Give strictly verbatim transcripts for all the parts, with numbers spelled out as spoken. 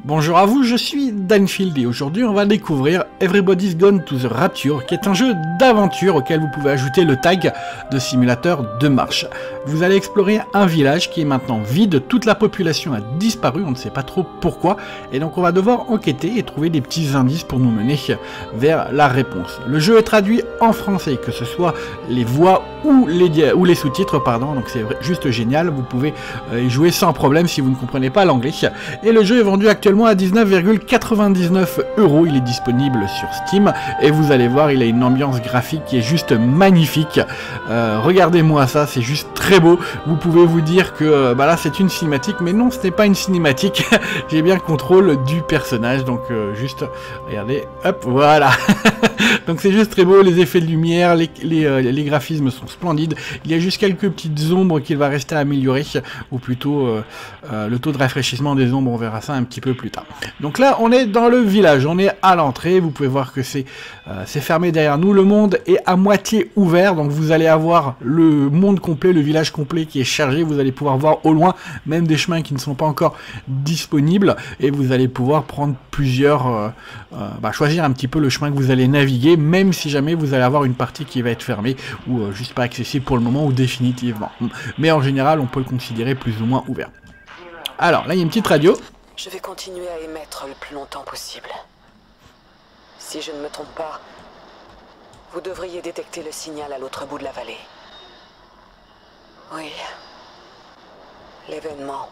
Bonjour à vous, je suis Danfield et aujourd'hui on va découvrir Everybody's Gone to the Rapture, qui est un jeu d'aventure auquel vous pouvez ajouter le tag de simulateur de marche. Vous allez explorer un village qui est maintenant vide, toute la population a disparu, on ne sait pas trop pourquoi, et donc on va devoir enquêter et trouver des petits indices pour nous mener vers la réponse. Le jeu est traduit en français, que ce soit les voix ou les, ou les sous-titres, pardon, donc c'est juste génial, vous pouvez y jouer sans problème si vous ne comprenez pas l'anglais. Et le jeu est vendu actuellement à dix-neuf virgule quatre-vingt-dix-neuf euros, il est disponible sur Steam, et vous allez voir, il a une ambiance graphique qui est juste magnifique. Euh, regardez-moi ça, c'est juste très beau. Vous pouvez vous dire que bah là c'est une cinématique, mais non, ce n'est pas une cinématique. J'ai bien le contrôle du personnage, donc euh, juste, regardez, hop, voilà. Donc c'est juste très beau, les effets de lumière, les, les, euh, les graphismes sont splendides. Il y a juste quelques petites ombres qu'il va rester à améliorer, ou plutôt euh, euh, le taux de rafraîchissement des ombres, on verra ça un petit peu plus tard. Donc là on est dans le village, on est à l'entrée, vous pouvez voir que c'est euh, c'est fermé derrière nous, le monde est à moitié ouvert, donc vous allez avoir le monde complet, le village complet qui est chargé, vous allez pouvoir voir au loin même des chemins qui ne sont pas encore disponibles, et vous allez pouvoir prendre plusieurs, euh, euh, bah, choisir un petit peu le chemin que vous allez naviguer, même si jamais vous allez avoir une partie qui va être fermée, ou euh, juste pas accessible pour le moment, ou définitivement. Mais en général on peut le considérer plus ou moins ouvert. Alors là il y a une petite radio. Je vais continuer à émettre le plus longtemps possible. Si je ne me trompe pas, vous devriez détecter le signal à l'autre bout de la vallée. Oui. L'événement.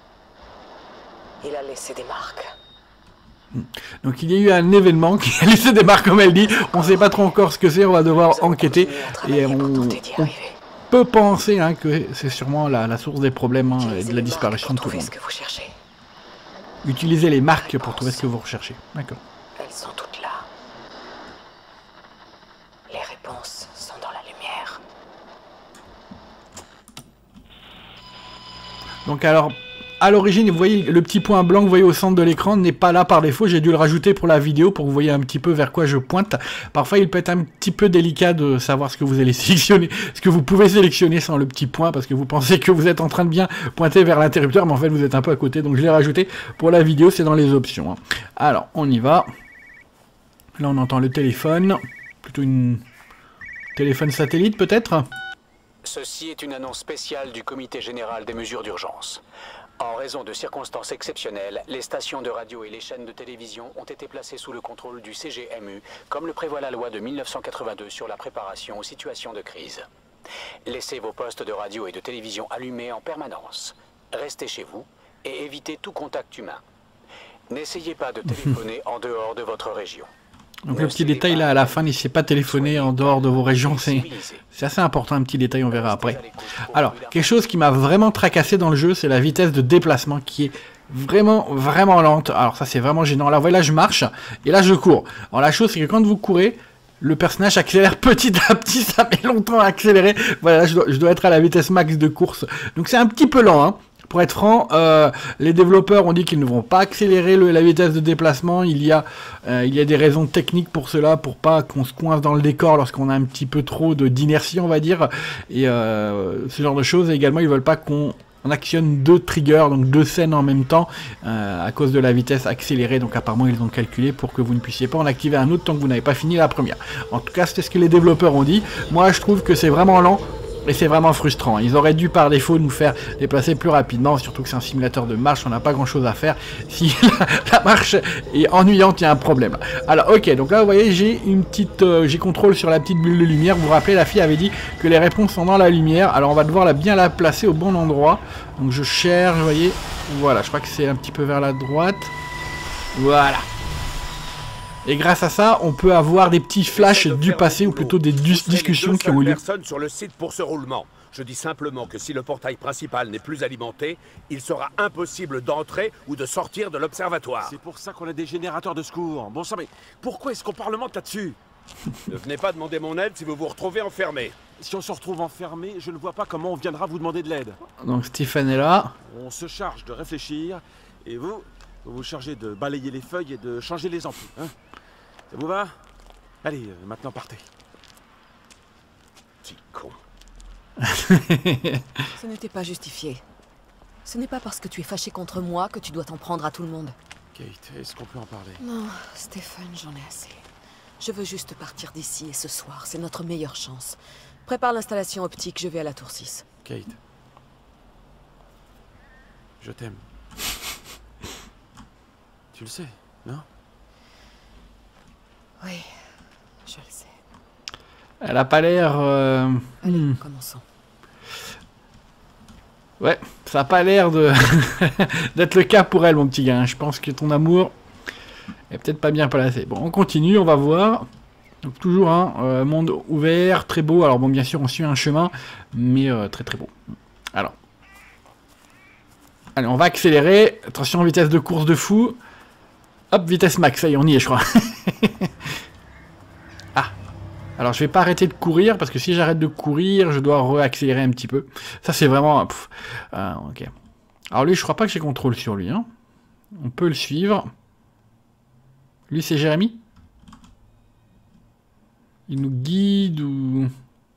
Il a laissé des marques. Donc il y a eu un événement qui a laissé des marques, comme elle dit. On ne sait pas trop encore ce que c'est, on va devoir enquêter. Et on, on peut penser hein, que c'est sûrement la, la source des problèmes hein, et de la disparition de tout le monde. Utilisez les marques pour trouver ce que vous recherchez. D'accord. Elles sont toutes là. Les réponses sont dans la lumière. Donc alors, à l'origine, vous voyez le petit point blanc que vous voyez au centre de l'écran n'est pas là par défaut. J'ai dû le rajouter pour la vidéo pour que vous voyez un petit peu vers quoi je pointe. Parfois, il peut être un petit peu délicat de savoir ce que vous allez sélectionner, ce que vous pouvez sélectionner sans le petit point, parce que vous pensez que vous êtes en train de bien pointer vers l'interrupteur, mais en fait, vous êtes un peu à côté. Donc, je l'ai rajouté pour la vidéo, c'est dans les options. Hein. Alors, on y va. Là, on entend le téléphone. Plutôt une téléphone satellite, peut-être. Ceci est une annonce spéciale du Comité général des mesures d'urgence. En raison de circonstances exceptionnelles, les stations de radio et les chaînes de télévision ont été placées sous le contrôle du C G M U, comme le prévoit la loi de mille neuf cent quatre-vingt-deux sur la préparation aux situations de crise. Laissez vos postes de radio et de télévision allumés en permanence. Restez chez vous et évitez tout contact humain. N'essayez pas de téléphoner en dehors de votre région. Donc le petit détail là à la fin, n'essayez pas de téléphoner en dehors de vos régions, c'est assez important, un petit détail, on verra après. Alors, quelque chose qui m'a vraiment tracassé dans le jeu, c'est la vitesse de déplacement qui est vraiment, vraiment lente. Alors ça c'est vraiment gênant. Là, vous voyez, là je marche et là je cours. Alors la chose c'est que quand vous courez, le personnage accélère petit à petit, ça met longtemps à accélérer. Voilà, je dois, je dois être à la vitesse max de course. Donc c'est un petit peu lent, hein. Pour être franc, euh, les développeurs ont dit qu'ils ne vont pas accélérer le, la vitesse de déplacement. Il y a, euh, il y a des raisons techniques pour cela, pour pas qu'on se coince dans le décor lorsqu'on a un petit peu trop de d'inertie, on va dire, et euh, ce genre de choses. Et également, ils veulent pas qu'on on actionne deux triggers, donc deux scènes en même temps, euh, à cause de la vitesse accélérée. Donc apparemment, ils ont calculé pour que vous ne puissiez pas en activer un autre tant que vous n'avez pas fini la première. En tout cas, c'est ce que les développeurs ont dit. Moi, je trouve que c'est vraiment lent. Et c'est vraiment frustrant. Ils auraient dû par défaut nous faire déplacer plus rapidement, surtout que c'est un simulateur de marche, on n'a pas grand chose à faire. Si la, la marche est ennuyante, il y a un problème. Alors ok, donc là vous voyez, j'ai une petite, euh, j'ai contrôle sur la petite bulle de lumière. Vous vous rappelez, la fille avait dit que les réponses sont dans la lumière. Alors on va devoir la, bien la placer au bon endroit. Donc je cherche, vous voyez, voilà, je crois que c'est un petit peu vers la droite. Voilà. Et grâce à ça, on peut avoir des petits flashs du passé, ou plutôt des discussions qui ont eu lieu. Personne sur le site pour ce roulement. Je dis simplement que si le portail principal n'est plus alimenté, il sera impossible d'entrer ou de sortir de l'observatoire. C'est pour ça qu'on a des générateurs de secours. Bon sang, mais pourquoi est-ce qu'on parlemente là-dessus? Ne venez pas demander mon aide si vous vous retrouvez enfermé. Si on se retrouve enfermé, je ne vois pas comment on viendra vous demander de l'aide. Donc Stephen est là. On se charge de réfléchir, et vous, vous vous chargez de balayer les feuilles et de changer les ampoules. Hein? Ça vous va? Allez, euh, maintenant partez. Petit con. Ce n'était pas justifié. Ce n'est pas parce que tu es fâché contre moi que tu dois t'en prendre à tout le monde. Kate, est-ce qu'on peut en parler? Non, Stephen, j'en ai assez. Je veux juste partir d'ici et ce soir, c'est notre meilleure chance. Prépare l'installation optique, je vais à la tour six. Kate. Je t'aime. Tu le sais, non? Oui, je le sais. Elle a pas l'air... Euh... Allez, hmm. commençons. Ouais, ça a pas l'air de d'être le cas pour elle, mon petit gars. Je pense que ton amour est peut-être pas bien placé. Bon, on continue, on va voir. Donc toujours un hein, euh, monde ouvert, très beau. Alors bon, bien sûr, on suit un chemin, mais euh, très très beau. Alors, allez, on va accélérer. Attention, vitesse de course de fou. Hop, vitesse max. Ça y est, on y est, je crois. Ah. Alors, je vais pas arrêter de courir, parce que si j'arrête de courir, je dois re-accélérer un petit peu. Ça, c'est vraiment... Pff, euh, ok. Alors lui, je crois pas que j'ai contrôle sur lui. Hein. On peut le suivre. Lui, c'est Jérémy? Il nous guide ou...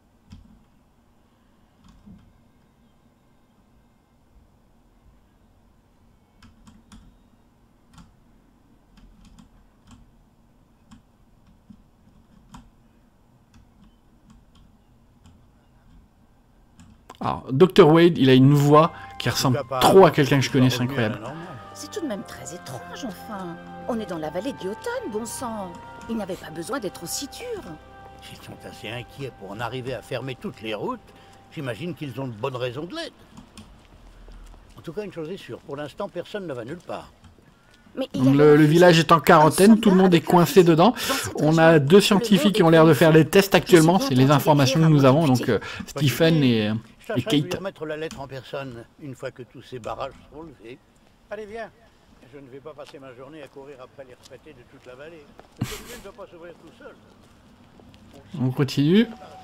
Alors, docteur Wade, il a une voix qui ressemble trop à quelqu'un que je connais, c'est incroyable. C'est tout de même très étrange, enfin. On est dans la vallée d'Ioton, bon sang. Il n'avait pas besoin d'être aussi dur. S'ils sont assez inquiets pour en arriver à fermer toutes les routes, j'imagine qu'ils ont de bonnes raisons de l'être. En tout cas, une chose est sûre, pour l'instant, personne ne va nulle part. Mais il y a Le, le un village est en quarantaine, tout le monde est avec un coincé fusil. dedans. Dans cette On région, a deux le scientifiques lot qui ont est l'air de plus faire les fort. tests actuellement, Je suis c'est les content informations que d'écrire nous à avons, mon donc euh, Pas de Stephen souci. et, Je tâcherai et de lui Kate. remettre la lettre en personne, une fois que tous ces barrages seront levés. Allez, viens. Je ne vais pas passer ma journée à courir après les retraités de toute la vallée. Le tunnel ne doit pas s'ouvrir tout seul. On continue.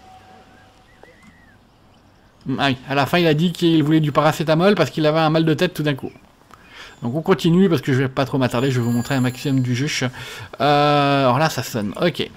Ah oui, à la fin il a dit qu'il voulait du paracétamol parce qu'il avait un mal de tête tout d'un coup. Donc on continue parce que je vais pas trop m'attarder, je vais vous montrer un maximum du jeu. Euh, alors là ça sonne, ok.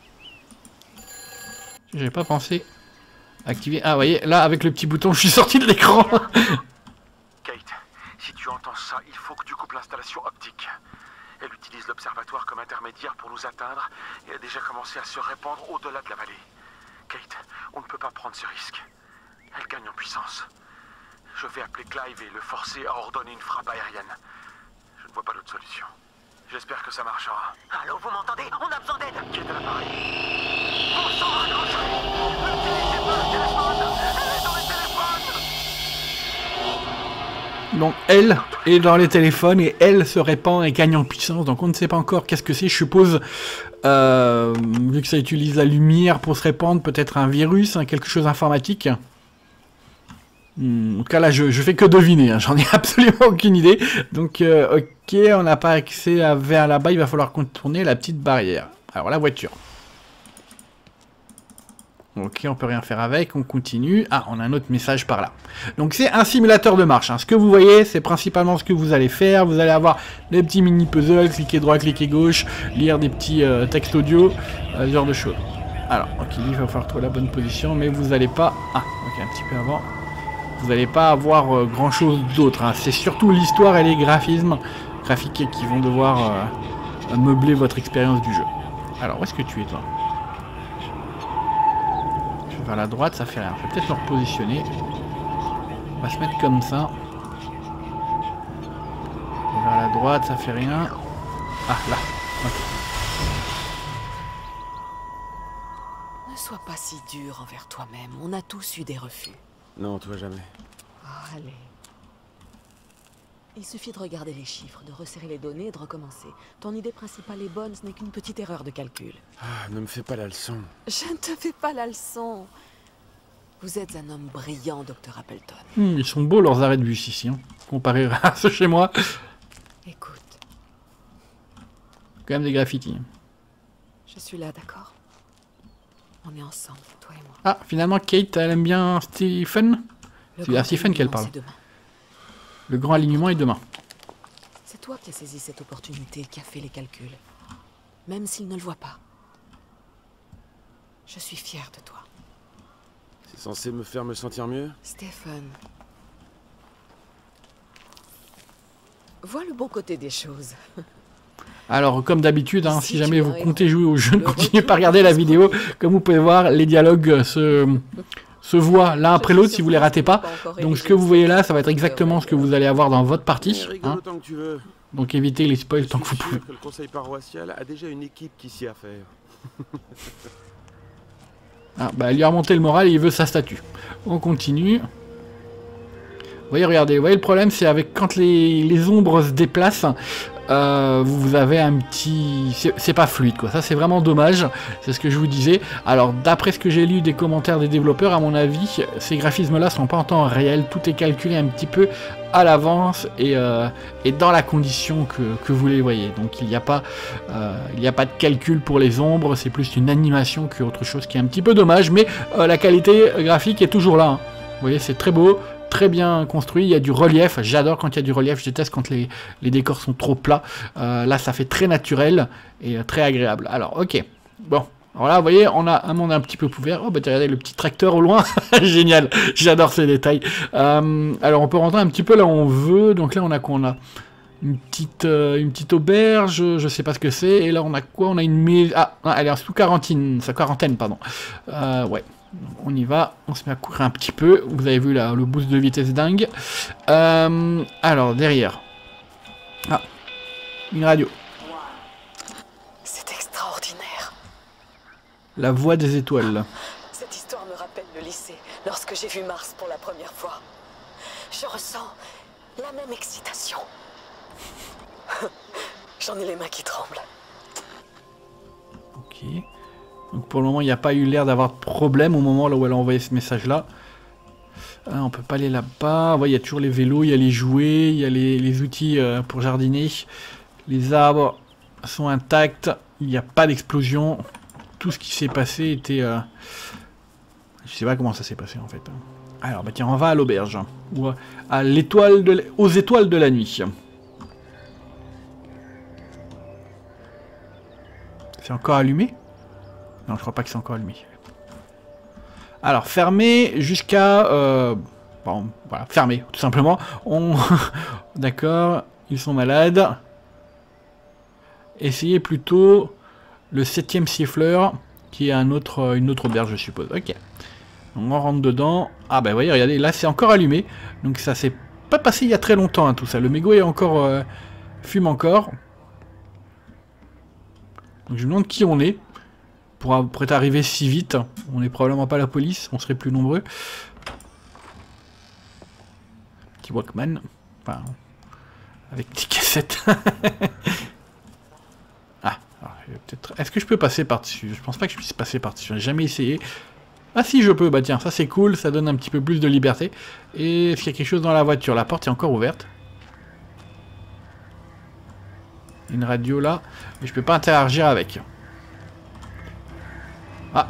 J'avais pas pensé activer. Ah vous voyez, là avec le petit bouton je suis sorti de l'écran. Kate, si tu entends ça, il faut que tu coupes l'installation optique. Elle utilise l'observatoire comme intermédiaire pour nous atteindre et a déjà commencé à se répandre au-delà de la vallée. Kate, on ne peut pas prendre ce risque. Elle gagne en puissance. Je vais appeler Clive et le forcer à ordonner une frappe aérienne. Je ne vois pas d'autre solution. J'espère que ça marchera. Allô, vous m'entendez? On a besoin d'aide. Qui est à l'appareil? Bon sang, raccrochez. N'utilisez pas le téléphone. Elle est dans le téléphone. Donc elle est dans les téléphones et elle se répand et gagne en puissance. Donc on ne sait pas encore qu'est-ce que c'est. Je suppose, euh, vu que ça utilise la lumière pour se répandre, peut-être un virus, hein, quelque chose d'informatique. Hmm, en tout cas là je, je fais que deviner, hein, j'en ai absolument aucune idée. Donc euh, ok, on n'a pas accès à vers là-bas, il va falloir contourner la petite barrière. Alors la voiture. Ok, on peut rien faire avec, on continue. Ah, on a un autre message par là. Donc c'est un simulateur de marche. Hein. Ce que vous voyez, c'est principalement ce que vous allez faire. Vous allez avoir des petits mini-puzzles, cliquer droit, cliquer gauche, lire des petits euh, textes audio, euh, ce genre de choses. Alors, ok, il va falloir trouver la bonne position, mais vous n'allez pas... Ah, ok, un petit peu avant. Vous n'allez pas avoir euh, grand-chose d'autre. Hein. C'est surtout l'histoire et les graphismes graphiques qui vont devoir euh, meubler votre expérience du jeu. Alors, où est-ce que tu es, toi ? Vers la droite, ça fait rien. Je vais peut-être me repositionner. On va se mettre comme ça. Vers la droite, ça fait rien. Ah, là. Okay. Ne sois pas si dur envers toi-même. On a tous eu des refus. Non, toi jamais. Oh, allez. Il suffit de regarder les chiffres, de resserrer les données et de recommencer. Ton idée principale est bonne, ce n'est qu'une petite erreur de calcul. Ah, ne me fais pas la leçon. Je ne te fais pas la leçon. Vous êtes un homme brillant, docteur Appleton. Hmm, ils sont beaux leurs arrêts de bus ici, hein, comparé à ceux chez moi. Écoute. Quand même des graffitis. Je suis là, d'accord? On est ensemble, toi et moi. Ah, finalement, Kate, elle aime bien Stephen. C'est à Stephen qu'elle parle. Le grand alignement est demain. C'est toi qui as saisi cette opportunité, qui a fait les calculs. Même s'il ne le voit pas. Je suis fière de toi. C'est censé me faire me sentir mieux? Stephen. Vois le bon côté des choses. Alors, comme d'habitude, hein, si jamais vous comptez jouer au jeu, ne continuez pas à regarder la vidéo. Comme vous pouvez voir, les dialogues se, se voient l'un après l'autre si vous les ratez pas. Donc, ce que vous voyez là, ça va être exactement ce que vous allez avoir dans votre partie. Hein. Donc, évitez les spoils tant que vous pouvez. Que le conseil paroissial a déjà une équipe qui s'y affaire. Ah, bah, il lui a remonté le moral et il veut sa statue. On continue. Vous voyez, regardez, vous voyez le problème, c'est avec quand les, les ombres se déplacent, euh, vous avez un petit... C'est pas fluide, quoi. Ça, c'est vraiment dommage. C'est ce que je vous disais. Alors, d'après ce que j'ai lu des commentaires des développeurs, à mon avis, ces graphismes-là sont pas en temps réel. Tout est calculé un petit peu à l'avance et, euh, et dans la condition que, que vous les voyez. Donc, il n'y a pas, euh, il n'y a pas de calcul pour les ombres. C'est plus une animation qu'autre chose qui est un petit peu dommage. Mais euh, la qualité graphique est toujours là. Hein. Vous voyez, c'est très beau. Très bien construit, il y a du relief, j'adore quand il y a du relief, je déteste quand les, les décors sont trop plats, euh, là ça fait très naturel et euh, très agréable. Alors ok, bon, alors là vous voyez, on a un monde un petit peu ouvert, oh bah regardez le petit tracteur au loin, génial, j'adore ces détails. Euh, alors on peut rentrer un petit peu là où on veut, donc là on a quoi, on a une petite, euh, une petite auberge, je sais pas ce que c'est, et là on a quoi, on a une maison, ah, elle est sous quarantaine, sa quarantaine pardon, euh, ouais. On y va, on se met à courir un petit peu. Vous avez vu là le boost de vitesse dingue. Euh, alors derrière. Ah, une radio. C'est extraordinaire. La voix des étoiles. Cette histoire me rappelle le lycée, lorsque j'ai vu Mars pour la première fois. Je ressens la même excitation. J'en ai les mains qui tremblent. Ok. Donc pour le moment, il n'y a pas eu l'air d'avoir de problème au moment là où elle a envoyé ce message-là. Ah, on peut pas aller là-bas. Il ouais, y a toujours les vélos, il y a les jouets, il y a les, les outils euh, pour jardiner. Les arbres sont intacts. Il n'y a pas d'explosion. Tout ce qui s'est passé était... Euh... Je sais pas comment ça s'est passé en fait. Alors bah tiens, on va à l'auberge. Ou à l'étoile de... aux étoiles de la nuit. C'est encore allumé ? Non, je crois pas que c'est encore allumé. Alors, fermé jusqu'à... Euh, bon, voilà, fermé, tout simplement. On... D'accord, ils sont malades. Essayez plutôt le septième siffleur, qui est un autre, une autre auberge, je suppose. Ok. Donc, on rentre dedans. Ah, bah, vous voyez, regardez, là, c'est encore allumé. Donc, ça s'est pas passé il y a très longtemps, hein, tout ça. Le mégot est encore... Euh, fume encore. Donc, je me demande qui on est. Pour, pour être arrivé si vite, on n'est probablement pas la police, on serait plus nombreux. Petit Walkman, enfin, avec petite cassette. Ah, peut-être. Est-ce que je peux passer par-dessus? Je pense pas que je puisse passer par-dessus, j'ai jamais essayé. Ah si, je peux, bah tiens, ça c'est cool, ça donne un petit peu plus de liberté. Et est-ce qu'il y a quelque chose dans la voiture? La porte est encore ouverte. Une radio là, mais je peux pas interagir avec. Ah.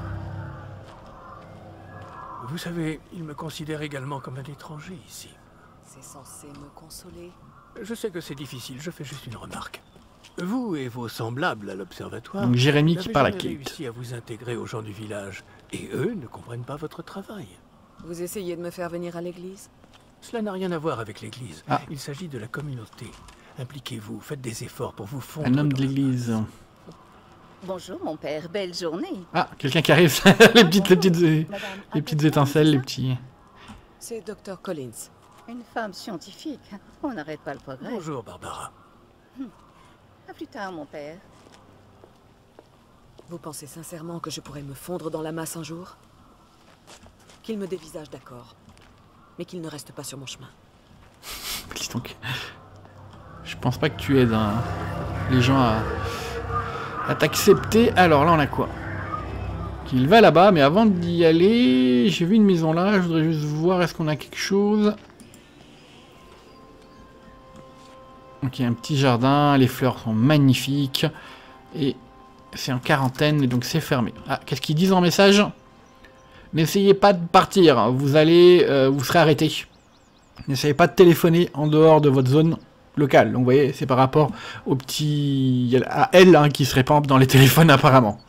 Vous savez, il me considère également comme un étranger ici. C'est censé me consoler. Je sais que c'est difficile, je fais juste une remarque. Vous et vos semblables à l'observatoire... Donc Jérémy qui parle à Kate. Vous avez réussi à vous intégrer aux gens du village, et eux ne comprennent pas votre travail. Vous essayez de me faire venir à l'église? Cela n'a rien à voir avec l'église. Ah. Il s'agit de la communauté. Impliquez-vous, faites des efforts pour vous fondre... Un homme de l'église. Bonjour mon père, belle journée. Ah, quelqu'un qui arrive. les petites, les petites, les petites étincelles, les petits... C'est docteur Collins. Une femme scientifique. On n'arrête pas le progrès. Bonjour Barbara. Hum. À plus tard mon père. Vous pensez sincèrement que je pourrais me fondre dans la masse un jour? Qu'il me dévisage, d'accord. Mais qu'il ne reste pas sur mon chemin. Dis donc. Je pense pas que tu aides hein, les gens à... à t'accepter. Alors là on a quoi? Qu'il va là-bas, mais avant d'y aller, j'ai vu une maison là, je voudrais juste voir est-ce qu'on a quelque chose. Ok, un petit jardin, les fleurs sont magnifiques. Et c'est en quarantaine, et donc c'est fermé. Ah, qu'est-ce qu'ils disent en message? N'essayez pas de partir, vous allez, euh, vous serez arrêté. N'essayez pas de téléphoner en dehors de votre zone locale. Donc vous voyez, c'est par rapport au petit... à elle hein, qui se répand dans les téléphones apparemment.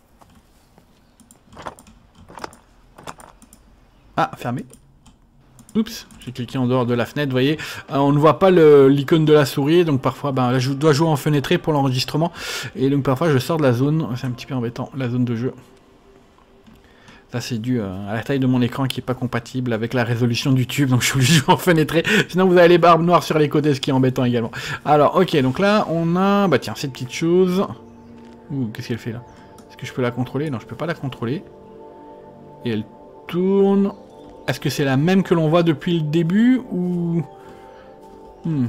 Ah, fermé. Oups, j'ai cliqué en dehors de la fenêtre, vous voyez. Euh, on ne voit pas l'icône de la souris, donc parfois, ben, là, je dois jouer en fenêtré pour l'enregistrement. Et donc parfois, je sors de la zone. C'est un petit peu embêtant, la zone de jeu. Ça, c'est dû euh, à la taille de mon écran qui n'est pas compatible avec la résolution du tube, donc je suis obligé de jouer en fenêtré. Sinon, vous avez les barbes noires sur les côtés, ce qui est embêtant également. Alors, ok, donc là, on a... Bah tiens, cette petite chose. Ouh, qu'est-ce qu'elle fait là? Est-ce que je peux la contrôler? Non, je peux pas la contrôler. Et elle tourne... Est-ce que c'est la même que l'on voit depuis le début ou... Hmm.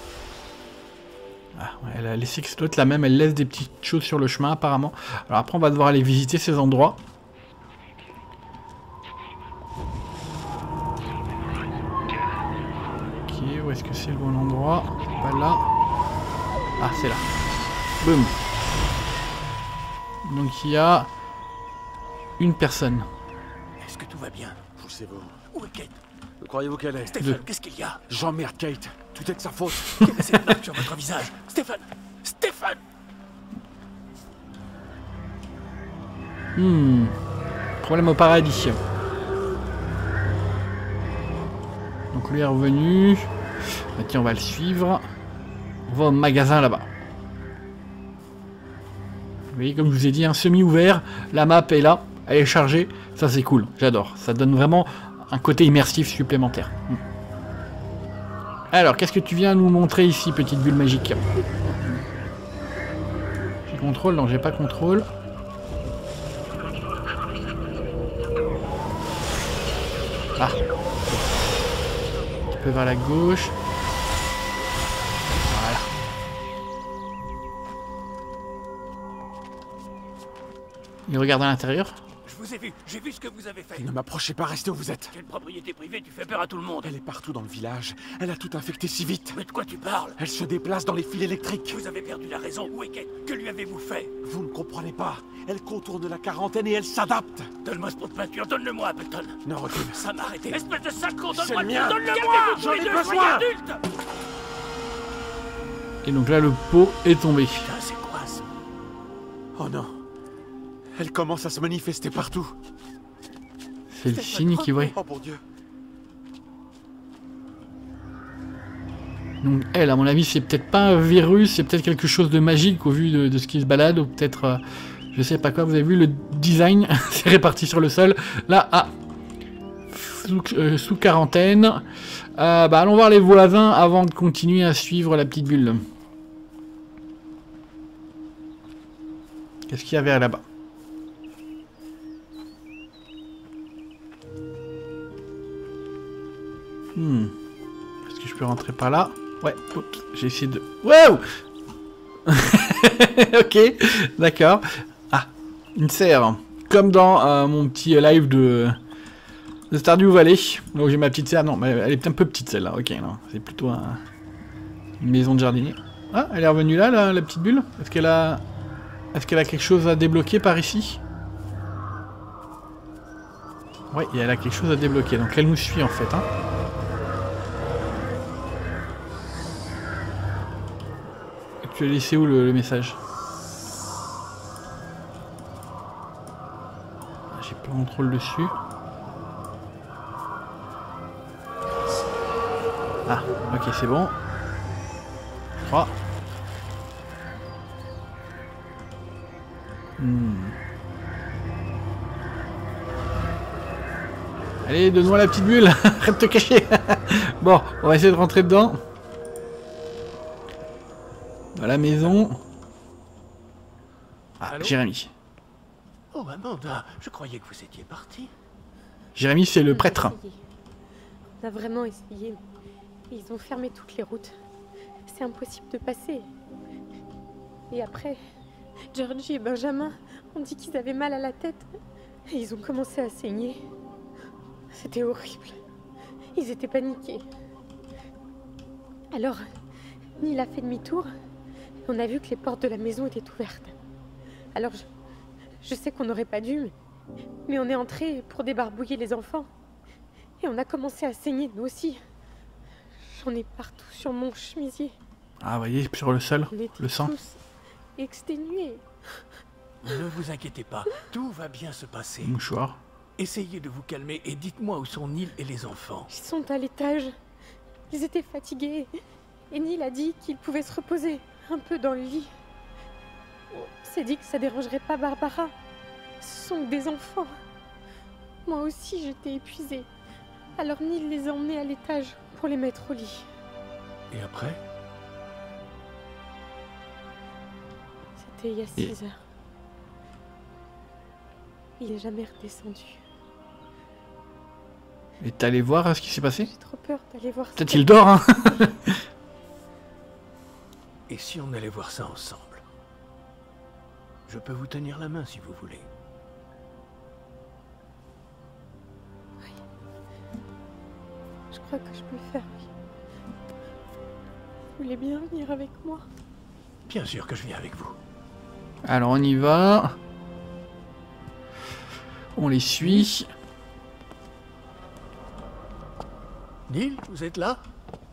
Ah, ouais, elle a laissé que c'est doit être la même, elle laisse des petites choses sur le chemin apparemment. Alors après on va devoir aller visiter ces endroits. Ok, où est-ce que c'est le bon endroit? C'est pas là. Ah, c'est là. Boum. Donc il y a une personne. Est-ce que tout va bien? Poussez-vous. Où est Kate? Que croyez-vous qu'elle est? Stéphane, qu'est-ce qu'il y a? J'emmerde Kate. Tout est de sa faute. Quelle est cette marque sur votre visage? Stéphane! Stéphane! Hmm. Problème au paradis. Donc lui est revenu. Bah, tiens, on va le suivre. On va au magasin là-bas. Vous voyez, comme je vous ai dit, un semi-ouvert. La map est là. Elle est chargée. Ça, c'est cool. J'adore. Ça donne vraiment un côté immersif supplémentaire. Hmm. Alors, qu'est-ce que tu viens nous montrer ici, petite bulle magique? J'ai contrôle? Non, j'ai pas contrôle. Ah. Un peu vers la gauche. Voilà. Il regarde à l'intérieur. Je vous ai vu, j'ai vu ce que vous avez fait. Ne m'approchez pas, restez où vous êtes. Quelle propriété privée, tu fais peur à tout le monde. Elle est partout dans le village. Elle a tout infecté si vite. Mais de quoi tu parles? Elle se déplace dans les fils électriques. Vous avez perdu la raison. Où est Kate? Que lui avez-vous fait? Vous ne comprenez pas. Elle contourne la quarantaine et elle s'adapte. Donne-moi ce pot de peinture, donne-le-moi, Appleton. Non, recule. Ça m'a arrêté. Espèce de sale con, C'est donne-moi le le mien. pot, donne-le-moi. J'en ai Tous les deux, besoin. soyez adultes. Et donc là, le pot est tombé. Putain, c'est quoi ça? Oh non. Elle commence à se manifester partout. C'est le signe qui voit. Oh mon Dieu. Donc elle, à mon avis, c'est peut-être pas un virus, c'est peut-être quelque chose de magique au vu de, de ce qui se balade, ou peut-être, euh, je sais pas quoi. Vous avez vu le design, c'est réparti sur le sol. Là, ah, sous, euh, sous quarantaine. Euh, bah, allons voir les voisins avant de continuer à suivre la petite bulle. Qu'est-ce qu'il y avait là-bas? Hmm. Est-ce que je peux rentrer par là? Ouais, j'ai essayé de... Wow. Ok, d'accord. Ah, une serre. Comme dans euh, mon petit live de, de Stardew Valley. Donc j'ai ma petite serre. Non, mais elle est un peu petite celle-là. Ok, non, c'est plutôt un... une maison de jardinier. Ah, elle est revenue là, la, la petite bulle. Est-ce qu'elle a... Est-ce qu'elle a quelque chose à débloquer par ici? Ouais, elle a quelque chose à débloquer. Donc elle nous suit en fait, hein. Tu as laissé où le, le message? J'ai pas contrôle dessus. Ah, ok, c'est bon. trois. Hmm. Allez, donne-moi la petite bulle. Arrête de te cacher. Bon, on va essayer de rentrer dedans. Dans la maison. Ah, Allô? Jérémy. Oh, Amanda, je croyais que vous étiez parti. Jérémy, c'est le prêtre. On a vraiment essayé. Ils ont fermé toutes les routes. C'est impossible de passer. Et après, Georgie et Benjamin ont dit qu'ils avaient mal à la tête. Et ils ont commencé à saigner. C'était horrible. Ils étaient paniqués. Alors, Neil a fait demi-tour. On a vu que les portes de la maison étaient ouvertes. Alors, je, je sais qu'on n'aurait pas dû, mais, mais on est entré pour débarbouiller les enfants. Et on a commencé à saigner, nous aussi. J'en ai partout sur mon chemisier. Ah, vous voyez, sur le sol, le sang. Tous exténués. Ne vous inquiétez pas, tout va bien se passer. Mouchoir. essayez de vous calmer et dites-moi où sont Neil et les enfants. Ils sont à l'étage. Ils étaient fatigués. Et Neil a dit qu'il pouvait se reposer un peu dans le lit. On s'est dit que ça dérangerait pas Barbara. Ce sont des enfants. Moi aussi, j'étais épuisée. Alors Neil les a emmenés à l'étage pour les mettre au lit. Et après? C'était il y a six heures. Il est jamais redescendu. Et t'es allé voir ce qui s'est passé? J'ai trop peur d'aller voir ça. Peut-être il dort, hein. Et si on allait voir ça ensemble? Je peux vous tenir la main si vous voulez. Oui. Je crois que je peux le faire, oui. Vous voulez bien venir avec moi? Bien sûr que je viens avec vous. Alors on y va. On les suit. Neil, vous êtes là?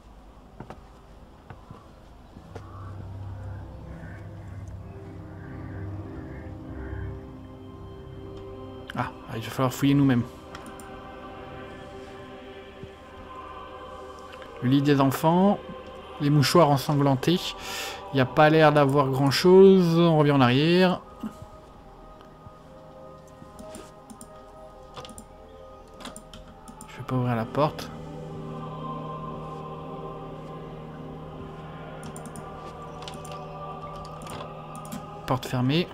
Ah, il va falloir fouiller nous-mêmes. Le lit des enfants. Les mouchoirs ensanglantés. Il n'y a pas l'air d'avoir grand-chose. On revient en arrière. Je vais pas ouvrir la porte. Porte fermée.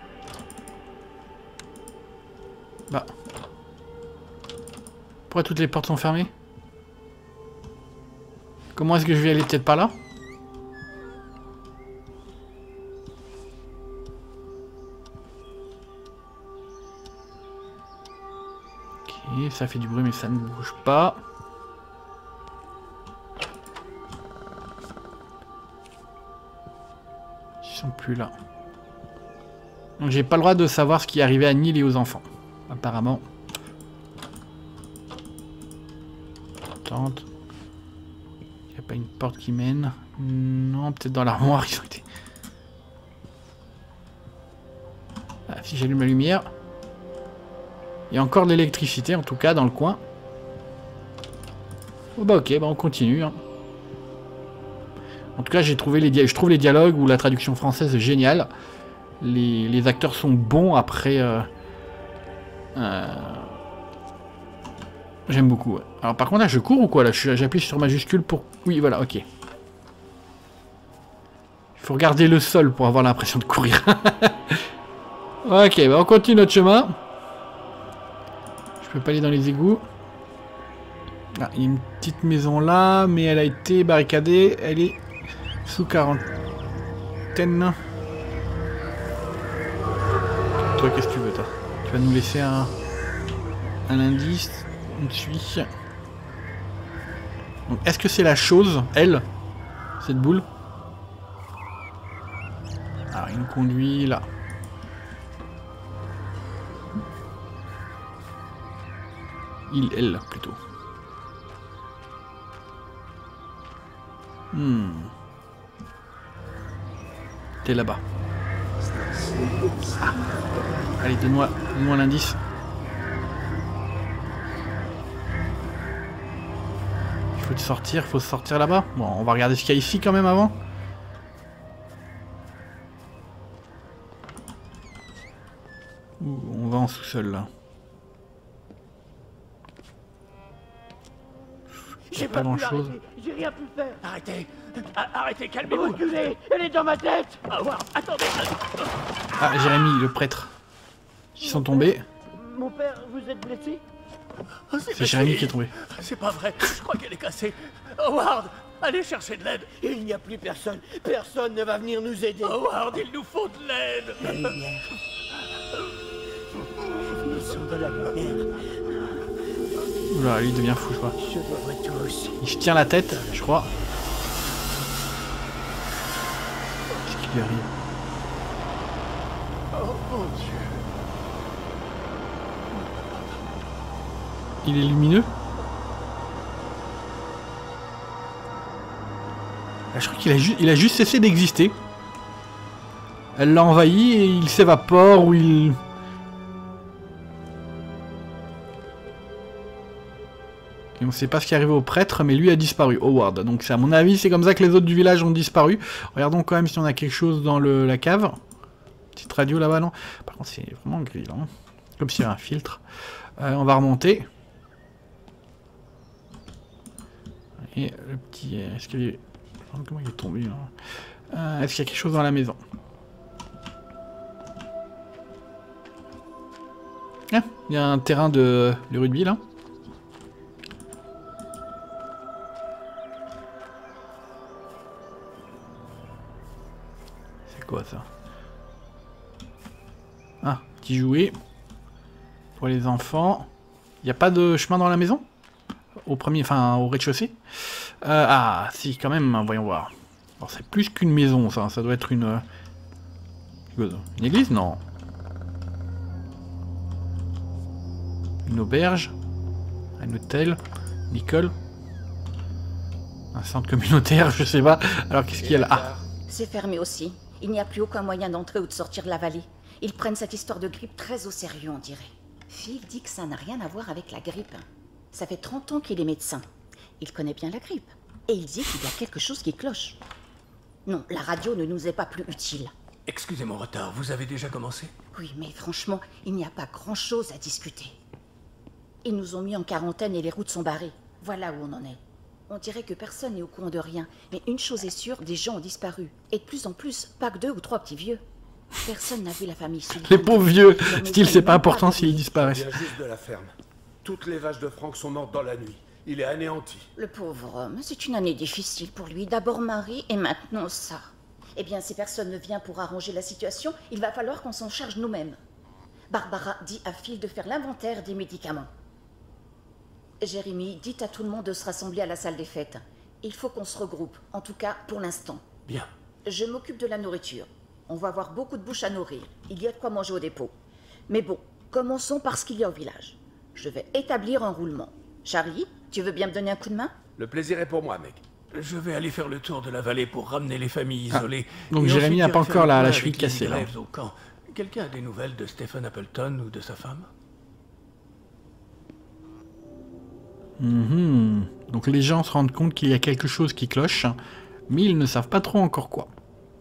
Bah. Pourquoi toutes les portes sont fermées? Comment est-ce que je vais aller peut-être par là? Ok, ça fait du bruit mais ça ne bouge pas. Ils sont plus là. Donc j'ai pas le droit de savoir ce qui est arrivé à Neil et aux enfants. Apparemment. Tente. Il n'y a pas une porte qui mène. Non, peut-être dans l'armoire ils ont été. Ah, si j'allume la lumière. Il y a encore de l'électricité en tout cas dans le coin. Oh bah ok, bah on continue. Hein. En tout cas j'ai trouvé les je trouve les dialogues ou la traduction française géniale. Les, les acteurs sont bons après. Euh, euh, J'aime beaucoup. Ouais. Alors par contre là je cours ou quoi là? J'appuie sur majuscule pour. Oui voilà, ok. Il faut regarder le sol pour avoir l'impression de courir. Ok, bah on continue notre chemin. Je peux pas aller dans les égouts. Ah, il y a une petite maison là, mais elle a été barricadée. Elle est sous quarantaine. Toi, qu'est-ce que tu veux, toi? Tu vas nous laisser un, un indice. On te suit. Donc, est-ce que c'est la chose, elle, cette boule? Alors, il nous conduit là. Il, elle, plutôt. Hmm. T'es là-bas. Ah. Allez, donne-moi donne-moi l'indice. Il faut te sortir, il faut sortir là-bas. Bon, on va regarder ce qu'il y a ici quand même avant. Ouh, on va en sous-sol là. J'ai pas grand chose. J'ai rien pu faire. Arrêtez. Arrêtez, calmez-vous. Reculez. Elle est dans ma tête. Ah, wow. Attendez. Ah, Jérémy, le prêtre. Ils sont tombés. Mon père, vous êtes blessé? Oh, c'est Jérémy qui est tombé. C'est pas vrai. Je crois qu'elle est cassée. Howard, allez chercher de l'aide. Il n'y a plus personne. Personne ne va venir nous aider. Howard, il nous faut de l'aide. La lumière. Ils sont dans la lumière. Oula, lui il devient fou, je crois. Je dois voir tous. Il se tient la tête, je crois. Qu'est-ce qui lui arrive? Oh mon Dieu. Il est lumineux? Là, je crois qu'il a, ju il a juste cessé d'exister. Elle l'a envahi et il s'évapore ou il... Et on sait pas ce qui est arrivé au prêtre, mais lui a disparu, Howard. Donc à mon avis, c'est comme ça que les autres du village ont disparu. Regardons quand même si on a quelque chose dans le, la cave. Petite radio là-bas, non? Par contre, c'est vraiment gris, là. Hein. Comme s'il y avait un filtre. Euh, on va remonter. Et le petit escalier... Comment il est tombé, là? Euh, Est-ce qu'il y a quelque chose dans la maison? Ah, il y a un terrain de, de rugby, là. C'est quoi, ça? Ah, petit jouet. Pour les enfants. Il n'y a pas de chemin dans la maison? Au premier, enfin, au rez-de-chaussée? euh, Ah, si, quand même, voyons voir. Alors, c'est plus qu'une maison, ça. Ça doit être une... Une église? Non. Une auberge? Un hôtel? Une école? Un centre communautaire? Je sais pas. Alors, qu'est-ce qu'il y a là? Ah. C'est fermé aussi. Il n'y a plus aucun moyen d'entrer ou de sortir de la vallée. Ils prennent cette histoire de grippe très au sérieux, on dirait. Phil dit que ça n'a rien à voir avec la grippe. Ça fait trente ans qu'il est médecin. Il connaît bien la grippe. Et il dit qu'il y a quelque chose qui cloche. Non, la radio ne nous est pas plus utile. Excusez mon retard, vous avez déjà commencé? Oui, mais franchement, il n'y a pas grand-chose à discuter. Ils nous ont mis en quarantaine et les routes sont barrées. Voilà où on en est. On dirait que personne n'est au courant de rien. Mais une chose est sûre, des gens ont disparu. Et de plus en plus, pas que deux ou trois petits vieux. Personne n'a vu la famille. Les pauvres vieux. Style, c'est pas important s'ils disparaissent. Il vient juste de la ferme. Toutes les vaches de Franck sont mortes dans la nuit. Il est anéanti. Le pauvre homme, c'est une année difficile pour lui. D'abord Marie et maintenant ça. Eh bien, si personne ne vient pour arranger la situation, il va falloir qu'on s'en charge nous-mêmes. Barbara dit à Phil de faire l'inventaire des médicaments. Jérémy, dites à tout le monde de se rassembler à la salle des fêtes. Il faut qu'on se regroupe, en tout cas pour l'instant. Bien. Je m'occupe de la nourriture. On va avoir beaucoup de bouches à nourrir. Il y a de quoi manger au dépôt. Mais bon, commençons par ce qu'il y a au village. Je vais établir un roulement. Charlie, tu veux bien me donner un coup de main? Le plaisir est pour moi, mec. Je vais aller faire le tour de la vallée pour ramener les familles isolées. Ah, donc Jérémy n'a pas encore la, la cheville cassée, là. Quelqu'un a des nouvelles de Stephen Appleton ou de sa femme? Mmh. Donc les gens se rendent compte qu'il y a quelque chose qui cloche, mais ils ne savent pas trop encore quoi.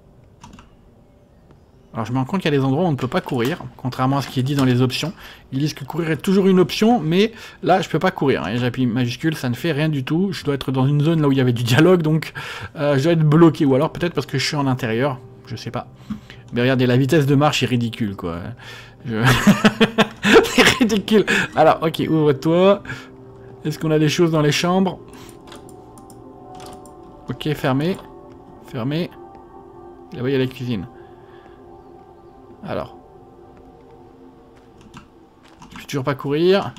Alors je me rends compte qu'il y a des endroits où on ne peut pas courir, contrairement à ce qui est dit dans les options. Ils disent que courir est toujours une option, mais là je peux pas courir. Et j'appuie majuscule, ça ne fait rien du tout. Je dois être dans une zone là où il y avait du dialogue, donc euh, je dois être bloqué. Ou alors peut-être parce que je suis en intérieur, je sais pas. Mais regardez, la vitesse de marche est ridicule, quoi. Je... C'est ridicule. Alors, ok, ouvre-toi. Est-ce qu'on a des choses dans les chambres? Ok, fermé. Fermé. Là-bas, il y a la cuisine. Alors. Je peux toujours pas courir.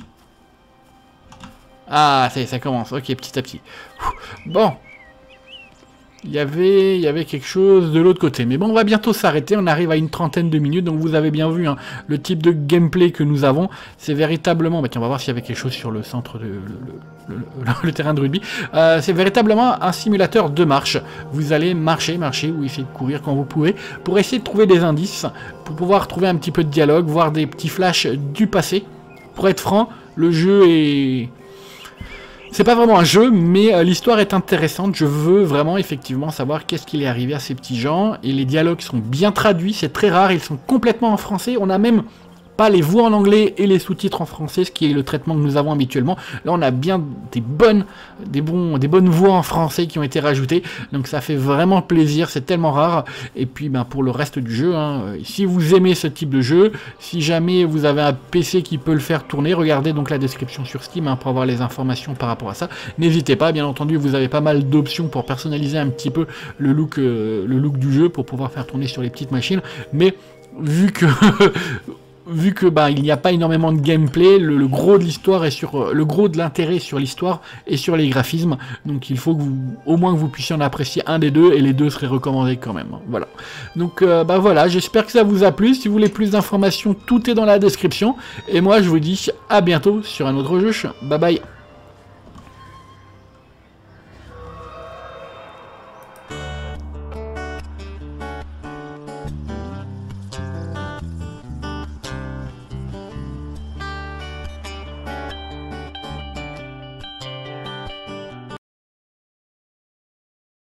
Ah, ça y est, ça commence. Ok, petit à petit. Bon. Il y avait, il y avait quelque chose de l'autre côté. Mais bon, on va bientôt s'arrêter. On arrive à une trentaine de minutes. Donc vous avez bien vu hein, le type de gameplay que nous avons. C'est véritablement... Bah tiens, on va voir s'il y avait quelque chose sur le centre, de, le, le, le, le terrain de rugby. Euh, c'est véritablement un simulateur de marche. Vous allez marcher, marcher ou essayer de courir quand vous pouvez pour essayer de trouver des indices, pour pouvoir trouver un petit peu de dialogue, voir des petits flashs du passé. Pour être franc, le jeu est... C'est pas vraiment un jeu, mais euh, l'histoire est intéressante. Je veux vraiment effectivement savoir qu'est-ce qu'il est arrivé à ces petits gens. Et les dialogues sont bien traduits, c'est très rare, ils sont complètement en français. On a même pas les voix en anglais et les sous-titres en français, ce qui est le traitement que nous avons habituellement. Là, on a bien des bonnes, des bons, des bonnes voix en français qui ont été rajoutées. Donc ça fait vraiment plaisir, c'est tellement rare. Et puis ben, pour le reste du jeu, hein, si vous aimez ce type de jeu, si jamais vous avez un P C qui peut le faire tourner, regardez donc la description sur Steam hein, pour avoir les informations par rapport à ça. N'hésitez pas, bien entendu, vous avez pas mal d'options pour personnaliser un petit peu le look, euh, le look du jeu pour pouvoir faire tourner sur les petites machines. Mais vu que... Vu que bah il n'y a pas énormément de gameplay, le, le gros de l'histoire est sur le gros de l'intérêt sur l'histoire et sur les graphismes. Donc il faut que vous, au moins que vous puissiez en apprécier un des deux et les deux seraient recommandés quand même. Voilà. Donc euh, bah voilà, j'espère que ça vous a plu. Si vous voulez plus d'informations, tout est dans la description. Et moi je vous dis à bientôt sur un autre jeu. Bye bye.